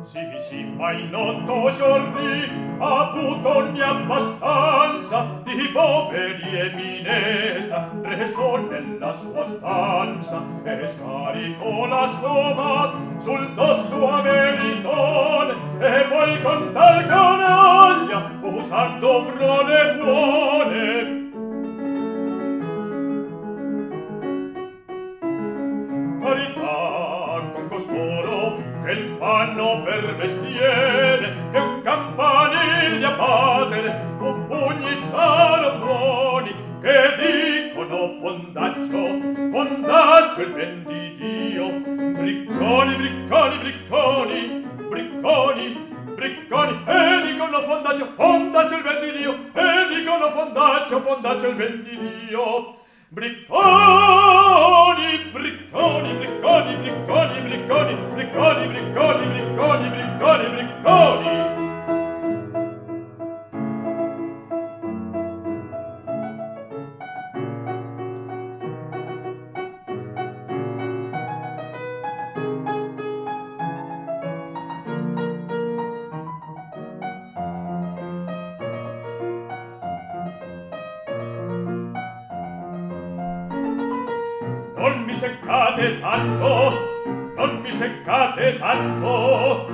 Sì, ma in 8 giorni ha avuto ogni abbastanza di poveri e minestra, restò nella sua stanza e scaricò la somma sul dosso a Melitone, e poi con tal canaglia usar dovrò le buone. Carità con costoro che il fanno per mestiere, che un campaniglia batere con pugni saranno buoni, che dicono fondaccio il ben di Dio. Bricconi, bricconi, bricconi, bricconi, bricconi, e dicono fondaccio il ben di Dio, e dicono fondaccio il ben di Dio. Bricconi, bricconi, bricconi, bricconi, bricconi, bricconi, bricconi, bricconi, bricconi, bricconi. Non mi seccate tanto, non mi seccate tanto.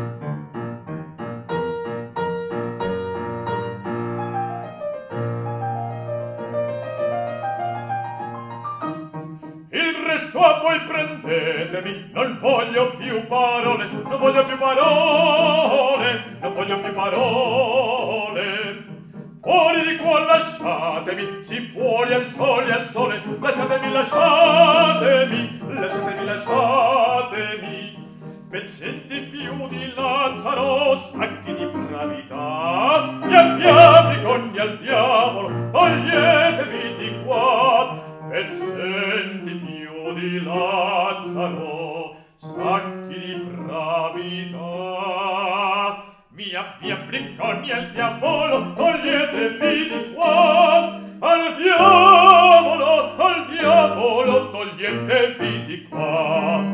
Il resto a voi prendetevi, non voglio più parole, non voglio più parole, non voglio più parole. Fuori di qua lasciatemi, sì, fuori al sole, lasciatemi, lasciatemi, lasciatemi, lasciatemi. Pezzenti più di Lazzaro, sacchi di bravità, via, briconi al diavolo, toglietevi di qua. Pezzenti più di Lazzaro, sacchi di bravità, via, bricconi al diavolo, toglietevi di qua. Al diavolo, toglietevi di qua.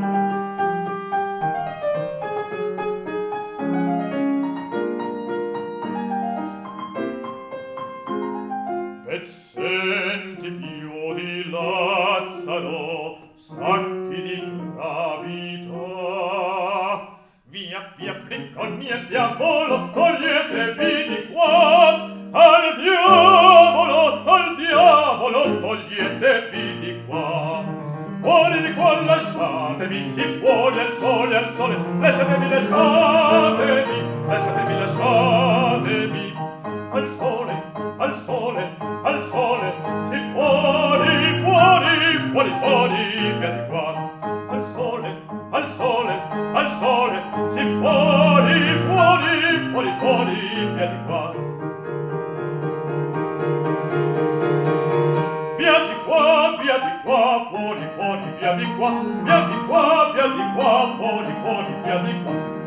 Pezzenti più di Lazzaro, sacchi di bravità, via, bricconi al diavolo, toglietevi di qua. Al diavolo, toglietevi di qua. Fuori di qua lasciatemi, sì, fuori al sole, lasciatemi, lasciatemi, lasciatemi, lasciatemi. Al sole, sì, fuori, via di qua. Al sole, sì, fuori, via di qua. Via di qua, fuori, via di qua. Via di qua, fuori, via di qua.